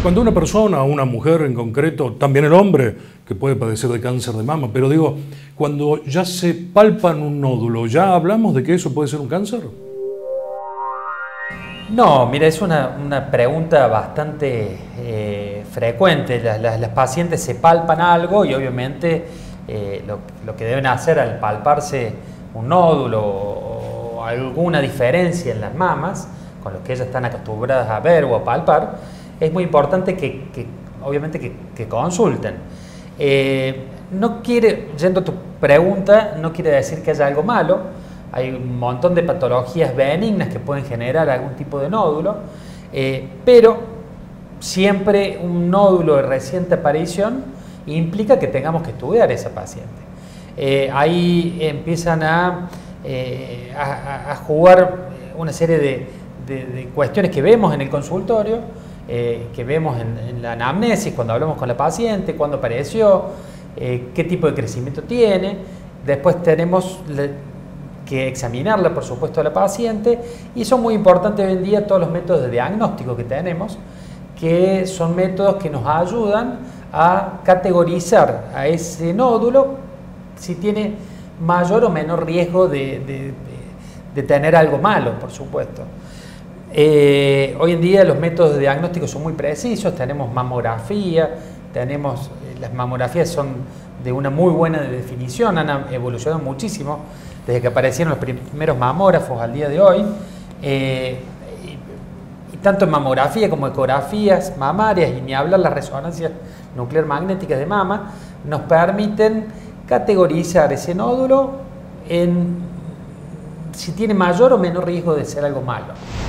Cuando una persona, una mujer en concreto, también el hombre, que puede padecer de cáncer de mama, pero digo, cuando ya se palpan un nódulo, ¿ya hablamos de que eso puede ser un cáncer? No, mira, es una pregunta bastante frecuente. Las pacientes se palpan algo y obviamente lo que deben hacer al palparse un nódulo o alguna diferencia en las mamas, con lo que ellas están acostumbradas a ver o a palpar, es muy importante obviamente que consulten. Yendo a tu pregunta, no quiere decir que haya algo malo. Hay un montón de patologías benignas que pueden generar algún tipo de nódulo, pero siempre un nódulo de reciente aparición implica que tengamos que estudiar a esa paciente. Ahí empiezan a jugar una serie de cuestiones que vemos en el consultorio, que vemos en la anamnesis cuando hablamos con la paciente, cuándo apareció, qué tipo de crecimiento tiene. Después tenemos que examinarla, por supuesto, a la paciente, y son muy importantes hoy en día todos los métodos de diagnóstico que tenemos, que son métodos que nos ayudan a categorizar a ese nódulo si tiene mayor o menor riesgo de tener algo malo, por supuesto. Hoy en día los métodos de diagnóstico son muy precisos, tenemos mamografía, las mamografías son de una muy buena definición, han evolucionado muchísimo desde que aparecieron los primeros mamógrafos al día de hoy, y tanto en mamografía como ecografías mamarias, y ni hablar las resonancias nuclear magnéticas de mama, nos permiten categorizar ese nódulo en si tiene mayor o menor riesgo de ser algo malo.